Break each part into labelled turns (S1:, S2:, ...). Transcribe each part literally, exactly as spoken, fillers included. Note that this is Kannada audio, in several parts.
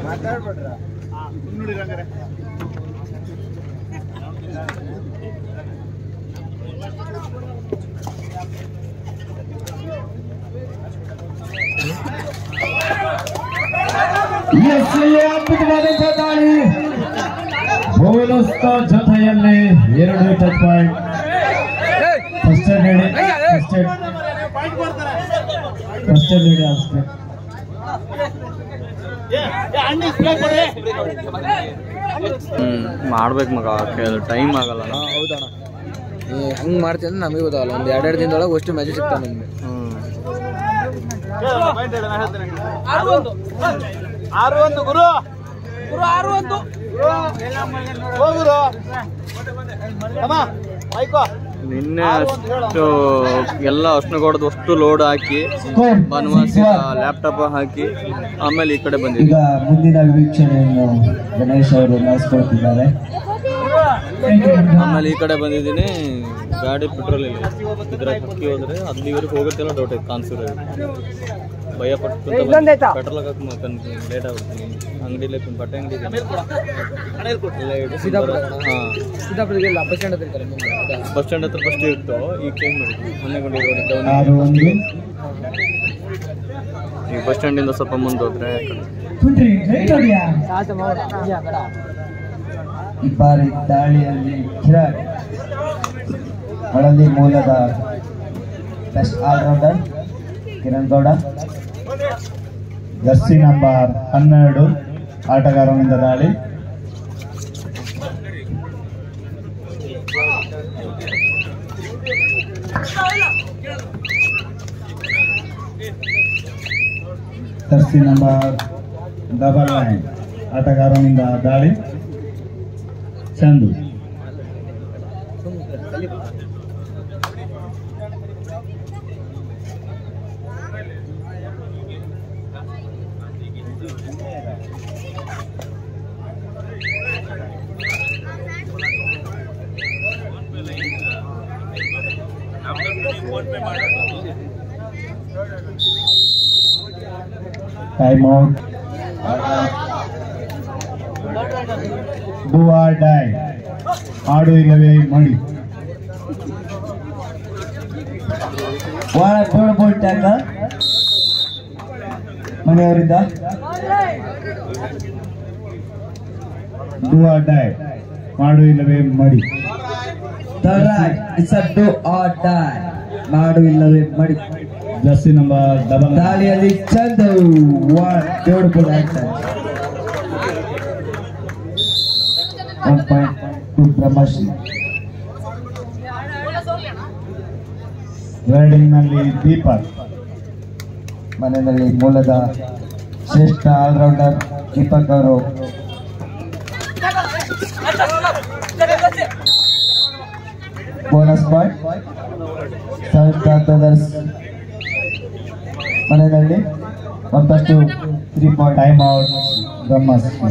S1: ಅದ್ಭುತವಾದಂತಹ ದಾಳಿ ಬೋಲಸ್ತ ಜೊತೆಯಲ್ಲಿ ಎರಡು ಟಚ್ ಪಾಯಿಂಟ್. ಫಸ್ಟ್ ನೀಡಿ ಫಸ್ಟ್ ಫಸ್ಟ್ ನೀಡಿ ಅಷ್ಟೇ.
S2: ಹ್ಮ್ ಮಾಡ್ಬೇಕು ಮಗ, ಟೈಮ್ ಆಗಲ್ಲ.
S3: ಹೌದಣ್ಣ, ನೀ ಹಂಗೆ ಮಾಡ್ತೀನಿ ಅಂದ್ರೆ ನಮಗೆ ಗೊತ್ತಾಗಲ್ಲ. ಒಂದು ಎರಡೆರಡು ದಿನದೊಳಗೆ ಅಷ್ಟು ಮ್ಯಾಚ್ ಸಿಗ್ತಾವೆ ನಮಗೆ.
S4: ಆರು ಒಂದು ಗುರು ಗುರು ಆರು ಒಂದು
S2: ನಿನ್ನೆ ಅಷ್ಟು ಎಲ್ಲ ಅರ್ಶನಗೌಡದ ಅಷ್ಟು ಲೋಡ್ ಹಾಕಿ ಬನವಾಸಿ ಲ್ಯಾಪ್ಟಾಪ್ ಹಾಕಿ ಆಮೇಲೆ ಈ ಕಡೆ ಬಂದಿದ್ದೆ.
S1: ಈಗ ಮುಂದಿನ ವೀಕ್ಷಣೆಯನ್ನು ಗಣೇಶ್ ಅವರು ನಡೆಸ್ಕೊಳ್ತಿದ್ದಾರೆ.
S2: ಆಮೇಲೆ ಈ ಕಡೆ ಬಂದಿದ್ದೀನಿ. ಗಾಡಿ ಪೆಟ್ರೋಲ್ ಇಲ್ಲ, ಇದ್ರಾಗ ಹಕ್ಕಿ ಹೋದ್ರೆ ಅಲ್ಲಿವರೆಗೆ ಹೋಗುತ್ತೆಲ್ಲ ಡೌಟ್ ಐತೆ. ಕಾನ್ಸೂರ್ ಭಯ ಪಟ್ಟು ಪೆಟ್ರೋಲ್ ಹಾಕಿ ಲೇಟ್ ಆಗುತ್ತೆ. ಅಂಗಡಿಲಿ ಬಟ್ಟೆ ಅಂಗಡಿ ಬಸ್ ಸ್ಟ್ಯಾಂಡ್ ಹತ್ರ ಫಸ್ಟ್ ಇತ್ತು, ಈಗ ಚೇಂಜ್ ಮಾಡಿದ್ವಿ. ಮೊನ್ನೆಗೊಂಡು ಈಗ ಬಸ್ ಸ್ಟ್ಯಾಂಡಿಂದ ಸ್ವಲ್ಪ ಮುಂದೆ ಹೋದ್ರೆ
S1: ಈ ಬಾರಿ ದಾಳಿಯಲ್ಲಿ ಕಿರಣ್ ಹಳದಿ ಮೂಲದ best allrounder Kiran Gowda, jersey number ಹನ್ನೆರಡು ಆಟಗಾರನಿಂದ ದಾಳಿ. ಜರ್ಸಿ ನಂಬರ್ ಡಬಲ್ ನೈನ್ ಆಟಗಾರನಿಂದ ದಾಳಿ. Chandu time out. Do or die, ಆಡು ಇಲ್ಲವೇ ಮಡಿ. ಮನೆಯವರಿಂದ ಡೂ ಆರ್ ಡೈ, ಮಾಡು ಇಲ್ಲವೇ ಮಡಿ. ಮಾಡು ಇಲ್ಲವೇ ಮಡಿ. ಜರ್ಸಿ ನಂಬರ್ ಡಬಲ್ ದಾಳಿಯಲ್ಲಿ Chandu beautiful action. One point to Brahmashri. Raiding ನಲ್ಲಿ ದೀಪಕ್, ಮನೆಯಲ್ಲಿ ಮೂಲದ ಶ್ರೇಷ್ಠ ಆಲ್ರೌಂಡರ್ ದೀಪಕ್ ಅವರು ಬೋನಸ್ ಪಾಯಿಂಟ್. ಬ್ರದರ್ಸ್ ಮನೆಯಲ್ಲಿ ಒಂದಷ್ಟು three point. Time out Brahmashri.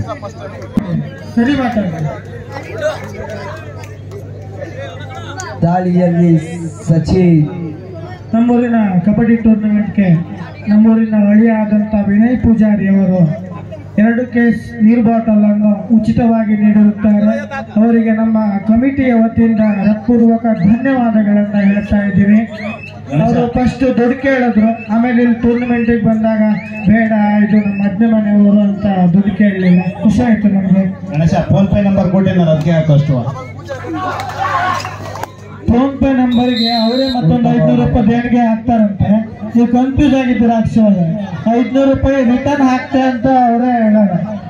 S1: ದಾಳಿಯಲ್ಲಿ ಸಚಿನ್.
S5: ನಮ್ಮೂರಿನ ಕಬಡ್ಡಿ ಟೂರ್ನಮೆಂಟ್ಗೆ ನಮ್ಮೂರಿನ ಹಳಿಯಾದಂಥ ವಿನಯ್ ಪೂಜಾರಿ ಅವರು ಎರಡು ಕೇಸ್ ನೀರು ಬಾಟಲ್ ಅನ್ನು ಉಚಿತವಾಗಿ ನೀಡಿರುತ್ತಾರೆ. ಅವರಿಗೆ ನಮ್ಮ ಕಮಿಟಿಯ ವತಿಯಿಂದ ಹೃತ್ಪೂರ್ವಕ ಧನ್ಯವಾದಗಳನ್ನು ಹೇಳ್ತಾ ಇದ್ದೀವಿ. ಅವರು ಫಸ್ಟ್ ದುಡ್ಡು ಕೇಳಿದ್ರು, ಆಮೇಲೆ ಇಲ್ಲಿ ಟೂರ್ನಮೆಂಟಿಗೆ ಬಂದಾಗ ಬೇಡ ಇದು ನಮ್ಮ ಅಜ್ಜ ಮನೆಯವರು ಅಂತ ದುಡ್ಡು ಕೇಳಲಿಲ್ಲ. ಖುಷಿ ಆಯ್ತು ನಮ್ಗೆ.
S1: ಗಣೇಶ ಫೋನ್ ಪೇ ನಂಬರ್ ಕೊಟ್ಟಿದ್ದಾರೆ, ಅದಕ್ಕೆ ಹಾಕೋಷ್ಟು.
S5: ಫೋನ್ ಪೇ ನಂಬರ್ಗೆ ಅವರೇ ಮತ್ತೊಂದು ಐದ್ನೂರು ರೂಪಾಯಿ ದೇಣಿಗೆ ಹಾಕ್ತಾರಂತೆ. ನೀವು ಕನ್ಫ್ಯೂಸ್ ಆಗಿದ್ದೀರ ಹಾಕ್ಸೋದು. ಐದ್ನೂರು ರೂಪಾಯಿ ರಿಟರ್ನ್ ಹಾಕ್ತೆ ಅಂತ ಅವರೇ ಹೇಳೋಣ.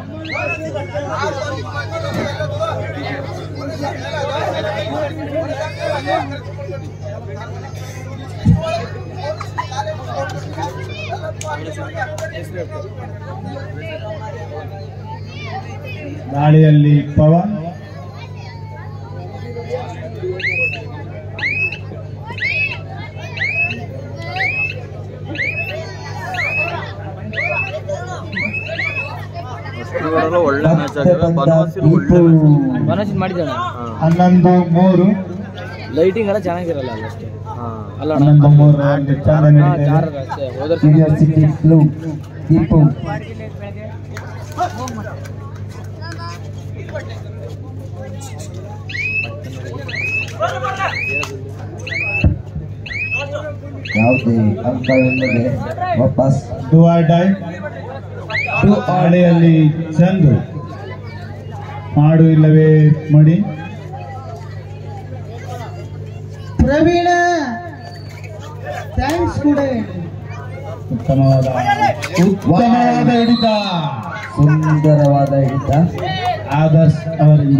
S1: ದಾಳಿಯಲ್ಲಿ ಪವನ್,
S2: ಒಳ್ಳೆ ಮ್ಯಾಚ್ ಆಗಿದೆ.
S1: ಹನ್ನೊಂದು ಮೂರು.
S3: ಲೈಟಿಂಗ್ ಎಲ್ಲ ಚೆನ್ನಾಗಿರಲ್ಲ ಅಷ್ಟೇ.
S1: ಹನ್ನೊಂದು ಮೂರು.
S3: ಯಾವುದೇ ಅಂಕವಿಲ್ಲದೆ ವಾಪಸ್
S1: ಟು ಆರ್ ಡೈ ಟು ಆಳೆಯಲ್ಲಿ ಚಂದು ಮಾಡು ಇಲ್ಲವೇ ಮಡಿ
S5: ಪ್ರವೀಣ ಥ್ಯಾಂಕ್ಸ್ ಕೂಡ
S1: ಉತ್ತಮವಾದ ಉತ್ತಮವಾದ ಹಿಡಿತ
S3: ಸುಂದರವಾದ ಹಿಡಿತ
S1: ಆದರ್ಶ್ ಅವರಿಂದ.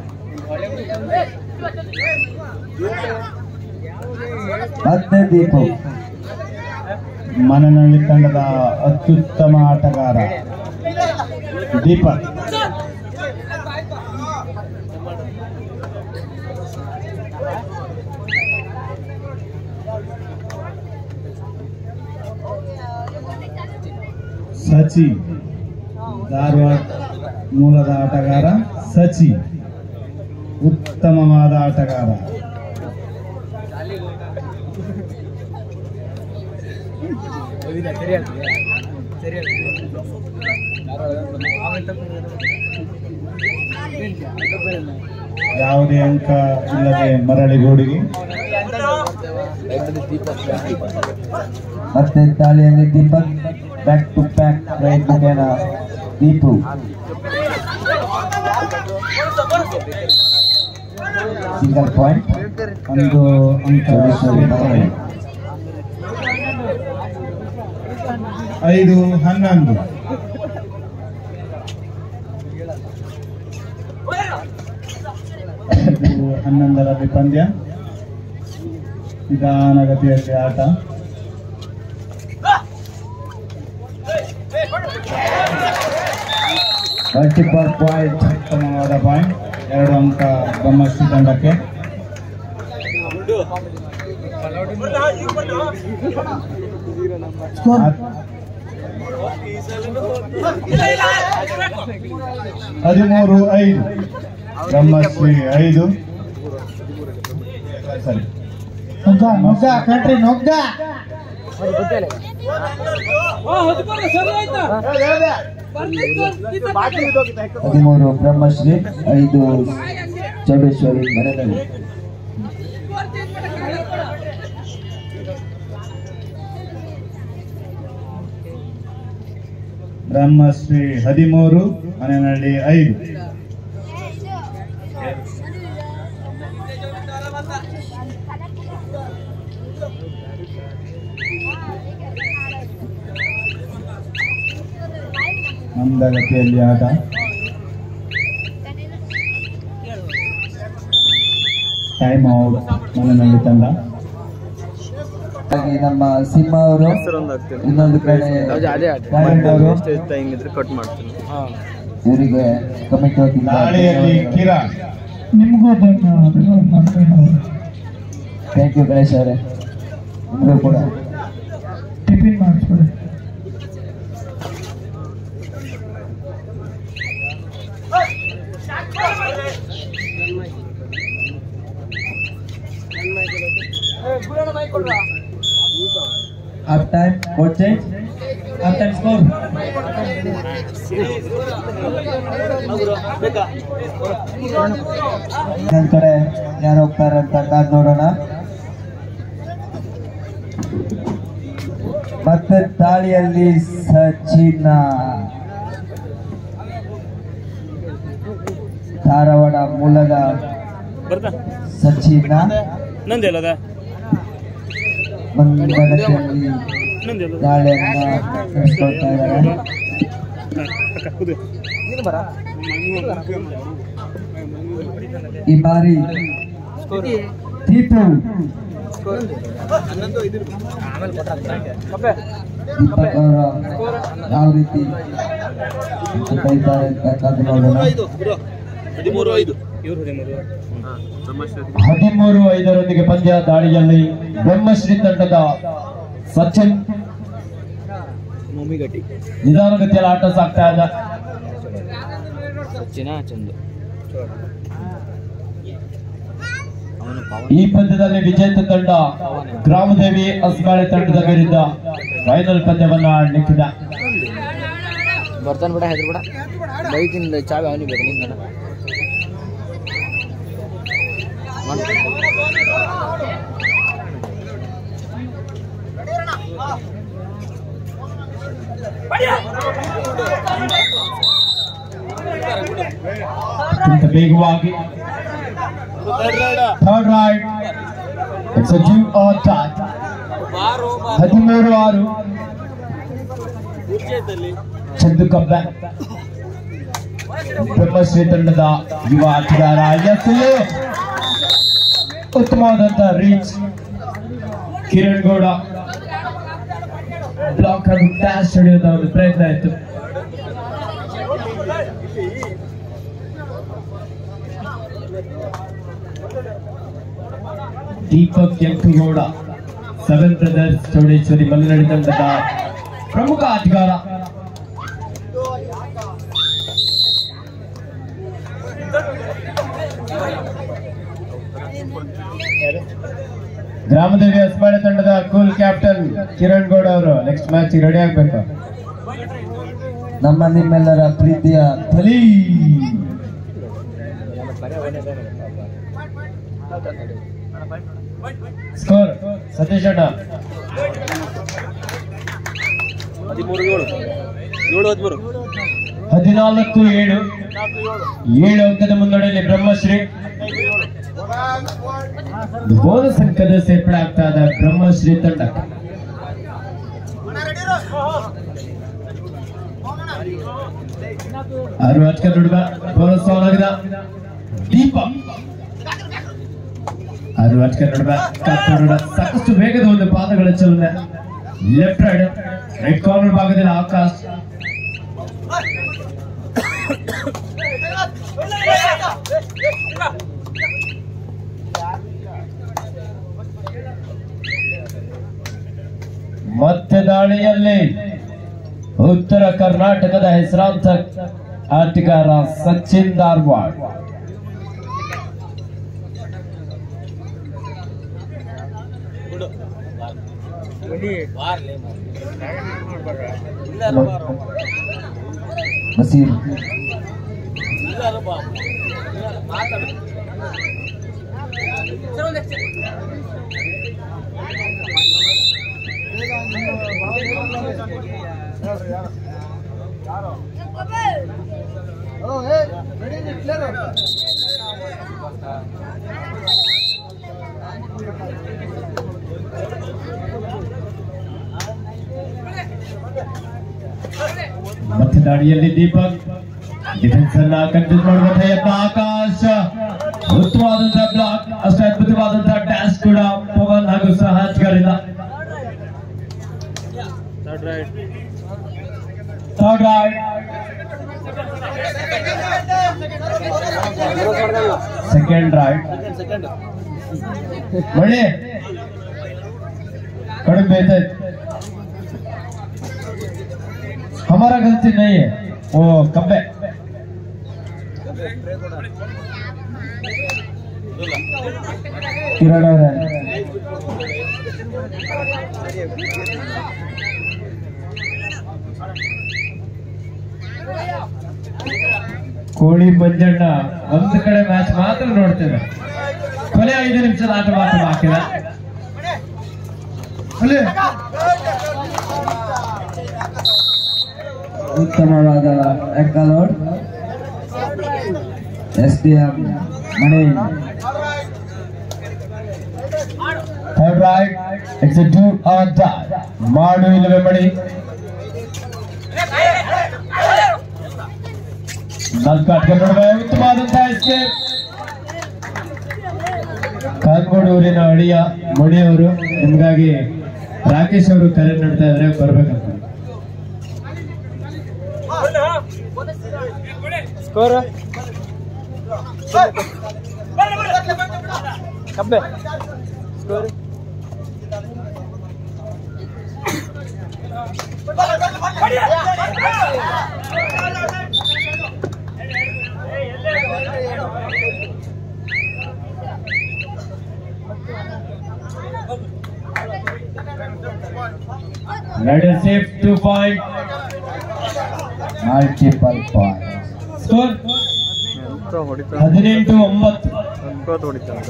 S3: ಮತ್ತೆ ದೀಪು
S1: ಮನನಹಳ್ಳಿ ತಂಡದ ಅತ್ಯುತ್ತಮ ಆಟಗಾರ ದೀಪಕ್. ಸಚಿ ಧಾರವಾಡ ಮೂಲದ ಆಟಗಾರ ಸಚಿ ಉತ್ತಮವಾದ ಆಟಗಾರ. ಯಾವುದೇ ಅಂಕ ಇಲ್ಲದೆ ಮರಳಿ ಗೋಡಿಗೆ.
S3: ಮತ್ತೆ ತಾಳಿಯಲ್ಲಿ Deepak back to back raid ಮುಖೇನ ದೀಪು ಸಿಂಗಲ್ ಪಾಯಿಂಟ್
S1: ಒಂದು ಅಂಕ. ಐದು ಹನ್ನೊಂದು. ಇದು ಹನ್ನೊಂದರಲ್ಲಿ ಪಂದ್ಯ. ನಿಧಾನಗತಿಯಲ್ಲಿ ಆಟ.
S3: ಮಲ್ಟಿಪಲ್ ಪಾಯಿಂಟ್
S1: ಉತ್ತಮವಾದ ಪಾಯಿಂಟ್. ಎರಡು ಅಂಕ ಬ್ರಹ್ಮಶ್ರೀ ತಂಡಕ್ಕೆ. ಹದಿಮೂರು ಐದು ಬ್ರಹ್ಮಶ್ರೀ ಐದು. ಸರಿ
S5: ನೊಗ್ಗ ನೊಗ್ಗ ಕಟ್ರಿ ನೊಗ್ಗ
S3: ಹದಿಮೂರು ಬ್ರಹ್ಮಶ್ರೀ ಐದು ಚೌಡೇಶ್ವರಿ ಮನೆಯಲ್ಲಿ.
S1: ಬ್ರಹ್ಮಶ್ರೀ ಹದಿಮೂರು ಮನೆಯಲ್ಲಿ ಐದು. ಮಂದಗತಿಯಲ್ಲಿ ಆಟ. ಟೈಮ್ ಔಟ್ ಮನೆಯಲ್ಲಿ ತಂಡ.
S3: ಹಾಗೆ ನಮ್ಮ ಸಿಂಹ ಅವರು ಇನ್ನೊಂದು ಕಡೆ ಅವರು
S2: ಹಿಂಗಿದ್ರೆ ಕಟ್ ಮಾಡ್ತೀನಿ.
S3: ಇವರಿಗೆ ಕಮಿಟಿ ವತಿಯಿಂದ
S1: ದಾಳಿಯಲ್ಲಿ ಕಿರಣ್.
S5: ನಿಮಗೂ
S3: ಥ್ಯಾಂಕ್ ಯು ಗಣೇಶ್ ಅವರೇ, ನಿಮಗೂ ಕೂಡ
S5: ಟಿಫಿನ್ ಮಾಡಿಸ್ಬಿಡಿ.
S3: Half time coach change. Half time score ಇನ್ನೊಂದ್ ಕಡೆ ಯಾರು ಹೋಗ್ತಾರೆ ಅಂತ ಕಾದ್ ನೋಡೋಣ. ಮತ್ತೆ ದಾಳಿಯಲ್ಲಿ ಸಚಿನ ಧಾರವಾಡ ಮೂಲದ ಸಚಿನ ಮಂದಗತಿಯಲ್ಲಿ ದಾಳಿಯನ್ನ ನಡೆಸ್ಕೊಳ್ತಾ ಇದ್ದಾರೆ. ಈ ಬಾರಿ ದೀಪು ದೀಪಕ್ ಅವರ ಯಾವ ರೀತಿ ಕೈತಾರೆ ಅಂತ ಕಾದು ನೋಡೋಣ.
S1: ಹದಿಮೂರು ಐದರೊಂದಿಗೆ ಪಂದ್ಯ. ದಾಳಿಯಲ್ಲಿ ಬ್ರಹ್ಮಶ್ರೀ ತಂಡದ ಸಚಿನ್ ನಿಧಾನಗತಿಯಲ್ಲಿ ಆಟ ಸಾಗ್ತಾ ಇದೆ. ಈ ಪಂದ್ಯದಲ್ಲಿ ವಿಜೇತ ತಂಡ ಗ್ರಾಮದೇವಿ ಅಸ್ಮಾಳೆ ತಂಡದ ವಿರುದ್ಧ ಫೈನಲ್ ಪಂದ್ಯವನ್ನ ಆಡಲಿಕ್ಕಿದೆ.
S3: ಬರ್ತಾನೆ ಬಿಡ ಹೆದ್ರ ಬಿಡ ಬೈಕಿಂದ ಚಾವಿ ಅವನಿಗೆ ಬೇಕು ನಿಂದ
S1: ವೇಗವಾಗಿ third raid it's a do or die ಹದಿಮೂರು ಆರು ಚಂದು ಕಬ್ಬೆ ಬ್ರಹ್ಮಶ್ರೀ ತಂಡದ ಯುವ ಆಟಗಾರ ಎಸ್ಎಲ್ ಉತ್ತಮವಾದಂತಹ ರೀಚ್ ಕಿರಣ್ ಗೌಡ ಬ್ಲಾಕ್ ಹಾಗೂ ಡ್ಯಾಶ್ ಹೊಡೆಯುವ ಒಂದು ಪ್ರಯತ್ನ ಇತ್ತು. ದೀಪಕ್ ಕೆಂಪುಗೌಡ ಸೆವೆನ್ ಬ್ರದರ್ಸ್ ಚೌಡೇಶ್ವರಿ ಮಲೆನಾಡು ತಂಡದ ಪ್ರಮುಖ ಆಟಗಾರ. ಗ್ರಾಮದೇವಿ ಹೊಸಬಾಳೆ ತಂಡದ ಕೂಲ್ ಕ್ಯಾಪ್ಟನ್ ಕಿರಣ್ ಗೌಡ ಅವರು ನೆಕ್ಸ್ಟ್ ಮ್ಯಾಚ್ ರೆಡಿ ಆಗ್ಬೇಕು. ನಮ್ಮ ನಿಮ್ಮೆಲ್ಲರ ಪ್ರೀತಿಯ ಥಲಿ ಸ್ಕೋರ್ ಸತೀಶ್ ಅಣ್ಣ ಹದಿನಾಲ್ಕು ಏಳು ಏಳು ಅಂಕದ ಮುನ್ನಡೆಯಲ್ಲಿ ಬ್ರಹ್ಮಶ್ರೀ ಬೋನಸ್ ಅಂಕದ ಸೇರ್ಪಡೆ ಆಗ್ತಾ ಇದೆ ಬ್ರಹ್ಮಶ್ರೀ ತಂಡ. ಆರು ಹಚ್ಕ ದುಡ್ಗ ಬೋನಸ್ ಆನ್ ಆಗಿದೆ ದೀಪ ಆರು ಹಚ್ಕ ದುಡ್ಗ ಸಾಕಷ್ಟು ವೇಗದ ಒಂದು ಪಾದಗಳ ಚಲನೆ ಲೆಫ್ಟ್ ರೈಡ್ ರೈಟ್ ಕಾರ್ನರ್ ಭಾಗದಲ್ಲಿ ಆಕಾಶ್ ಮತ್ತೆ ದಾಳಿಯಲ್ಲಿ ಉತ್ತರ ಕರ್ನಾಟಕದ ಹೆಸರಾಂತ ಆಟಗಾರ ಸಚಿನ್ ಧಾರವಾಡ್. ಬಸೀರ್ ಮತ್ತೆ ದಾಳಿಯಲ್ಲಿ ದೀಪಕ್ ಡಿಫೆನ್ಸ್ ಅನ್ನ ಕಂಟ್ರೋಲ್ ಮಾಡುವಂತಹ ಯತ್ನ ಆಕಾಶ್ ಉತ್ತಮವಾದಂತಹ ಬ್ಲಾಕ್ ಅಷ್ಟೇ ಅದ್ಭುತವಾದಂತಹ ಡ್ಯಾಶ್ ಕೂಡ ಪವನ್ ಹಾಗೂ ಸಹಜಗಳಿಂದ. ಥರ್ಡ್ ರೈಡ್ ಸೆಕೆಂಡ್ ರೈಡ್ ಒಳ್ಳೆ कड़क बेहतर हमारा गलती नहीं है वो कब्बे किरण और है ಕೋಳಿ ಮಂಜಣ್ಣ ಒಂದು ಕಡೆ ಮ್ಯಾಚ್ ಮಾತ್ರ ನೋಡ್ತೇವೆ. ಕೊನೆ ಐದು ನಿಮಿಷದ ಆಟ ಮಾತ್ರ ಹಾಕಿದ ಉತ್ತಮವಾದ ಎಕ್ಕಲೋಡ್ S D M Mani. Third raid it's a do or die. ಮಾಡು ಇಲ್ಲವೇ ಮಣಿ. ನಾಲ್ಕು ನೋಡುವ ಉತ್ತಮವಾದಂತಹ ಎಸ್ಕೇಪ್. ಕಾನ್ಗೋಡೂರಿನ ಅಳಿಯ ಮಣಿಯವರು ನಿಮ್ಗಾಗಿ ರಾಕೇಶ್ ಅವರು ಕರೆ ನೋಡ್ತಾ ಇದ್ರೆ ಬರ್ಬೇಕಂತ. ಸ್ಕೋರ್ ಕಬ್ಬೆ score let us save two point multiple point. Score
S2: ಎಂತ ಹೊಡಿತಾ
S1: ಹದಿನೆಂಟು ಒಂಬತ್ತು.
S2: ಎಂತ ಹೊಡಿತಾನೆ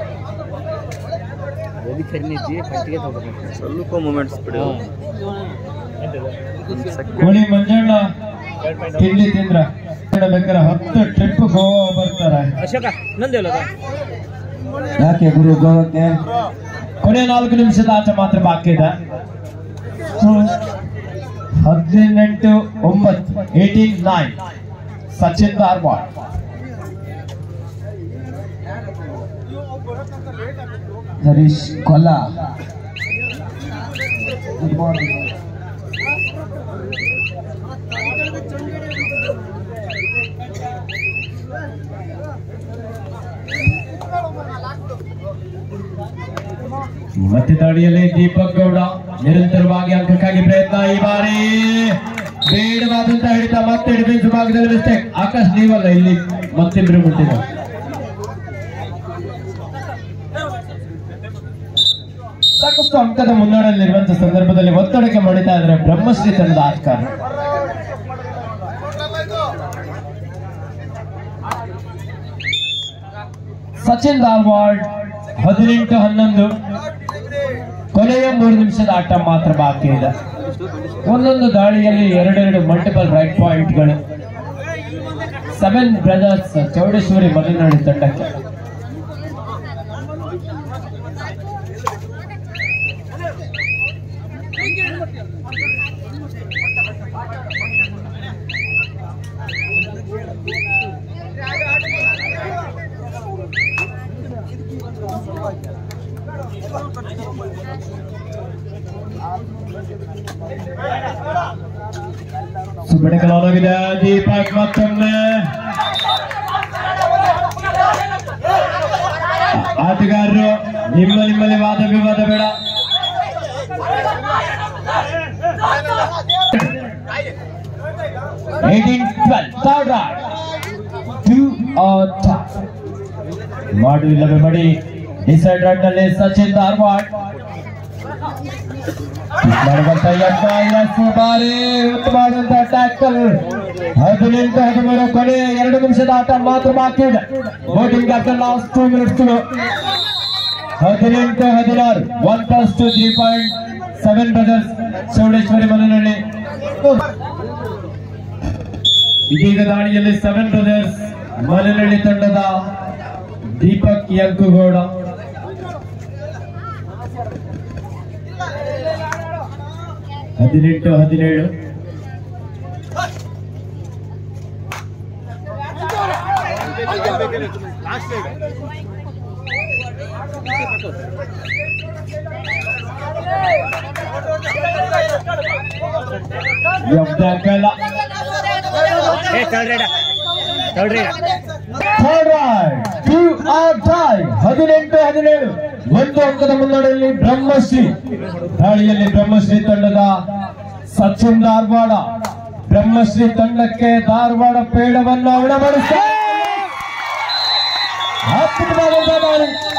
S2: ಸ್ವಲ್ಪ ಮೂಮೆಂಟ್ಸ್ ಬಿಡಿ.
S1: ಕೋಳಿ ಮಂಜಣ್ಣ ತಿಂಡಿ ತಿಂದ್ರ ಬೇಕಾದ್ರೆ ಹತ್ತು ಟ್ರಿಪ್ ಗೋವಾ ಬರ್ತಾರೆ. ಯಾಕೆ ಗುರು ಗೋವಾಕ್ಕೆ? ಕೊನೆ ನಾಲ್ಕು ನಿಮಿಷದ ಆಟ ಮಾತ್ರ ಬಾಕಿ ಇದೆ. ಹದಿನೆಂಟು ಒಂಬತ್ತು ಏಟೀನ್ ನೈನ್ ಸಚಿನ್ ಧಾರವಾಡ. ಹರೀಶ್ ಕೊಲ್ಲ. Good morning. ಮತ್ತೆ ದಾಳಿಯಲ್ಲಿ ದೀಪಕ್ ಗೌಡ ನಿರಂತರವಾಗಿ ಅಂಕಕ್ಕಾಗಿ ಪ್ರಯತ್ನ. ಈ ಬಾರಿ ಬೇಡವಾದಂತ ಹಿಡಿತ. ಮತ್ತೆ ಡಿಫೆನ್ಸ್ ಭಾಗದಲ್ಲಿ ಮಿಸ್ಟೇಕ್. ಆಕಾಶ್ ನೀವಲ್ಲ ಇಲ್ಲಿ ಮತ್ತಿಬ್ರು ಮುಟ್ಟಿದ. ಸಾಕಷ್ಟು ಅಂಕದ ಮುನ್ನಡೆಯಲ್ಲಿರುವಂತಹ ಸಂದರ್ಭದಲ್ಲಿ ಒತ್ತಡಕ್ಕೆ ಮಡಿತಾ ಇದ್ರೆ ಬ್ರಹ್ಮಶ್ರೀ ತಂಡದ ಆಟಗಾರ. ಸಚಿನ್ ಧಾರವಾಡ ಹದಿನೆಂಟು ಹನ್ನೊಂದು. ಕೊನೆಯ ಮೂರು ನಿಮಿಷದ ಆಟ ಮಾತ್ರ ಬಾಕಿ ಇದೆ. ಒಂದೊಂದು ದಾಳಿಯಲ್ಲಿ ಎರಡೆರಡು ಮಲ್ಟಿಪಲ್ ರೈಟ್ ಪಾಯಿಂಟ್ಗಳು. ಸೆವೆನ್ ಬ್ರದರ್ಸ್ ಚೌಡೇಶ್ವರಿ ಮಲೆನಾಡು ತಂಡಕ್ಕೆ. ಸುಬ್ಬಡಿಕಲಾಗಿದೆ. ದೀಪಕ್ ಮತ್ತೊಮ್ಮೆ ಆಟಗಾರರು ನಿಮ್ಮ ನಿಮ್ಮಲ್ಲಿ ವಾದ ವಿವಾದ ಬೇಡ. ಏಟೀನ್ ಟ್ವೆಲ್ವ್ ಥರ್ಡ್ ರೈಡ್ ಟು ಮಾಡು ಇಲ್ಲವೇ ಮಾಡಿ. ಡಿಸೈಡ್ ರನ್ ನಲ್ಲಿ ಸಚಿನ್ ಧಾರವಾಡ ಬಾರಿ ಉತ್ತಮವಾದಂತಹ ಟ್ಯಾಕಲ್. ಹದಿನೆಂಟು ಹದಿಮೂರು. ಕೊನೆ ಎರಡು ನಿಮಿಷದ ಆಟ ಮಾತ್ರ ಬಾಕಿ ಇದೆ. ಬೋಟಿಂಗ್ ಕ್ಯಾಪ್ಟನ್ ಲಾಸ್ಟ್ ಟೂ ಮಿನಿಟ್ಸ್. ಹದಿನೆಂಟು ಹದಿನಾರು. One plus two three point seven brothers Chowdeshwari ಮನೆಯಲ್ಲಿ. ಇದೀಗ ದಾಳಿಯಲ್ಲಿ ಸೆವೆನ್ ಬ್ರದರ್ಸ್ ಮಲೆನಳ್ಳಿ ತಂಡದ ದೀಪಕ್ ಯಂಕುಗೌಡ. ಹದಿನೆಂಟು ಹದಿನೇಳು. ಹದಿನೆಂಟು ಹದಿನೇಳು. ಒಂದು ಅಂಕದ ಮುನ್ನಡೆಯಲ್ಲಿ ಬ್ರಹ್ಮಶ್ರೀ. ದಾಳಿಯಲ್ಲಿ ಬ್ರಹ್ಮಶ್ರೀ ತಂಡದ ಸಚಿನ್ ಧಾರವಾಡ ಬ್ರಹ್ಮಶ್ರೀ ತಂಡಕ್ಕೆ ಧಾರವಾಡ ಪೇಡವನ್ನು ಉಣಬಡಿಸಿದ. ಅದ್ಭುತವಾದಂತಹ ದಾಳಿ.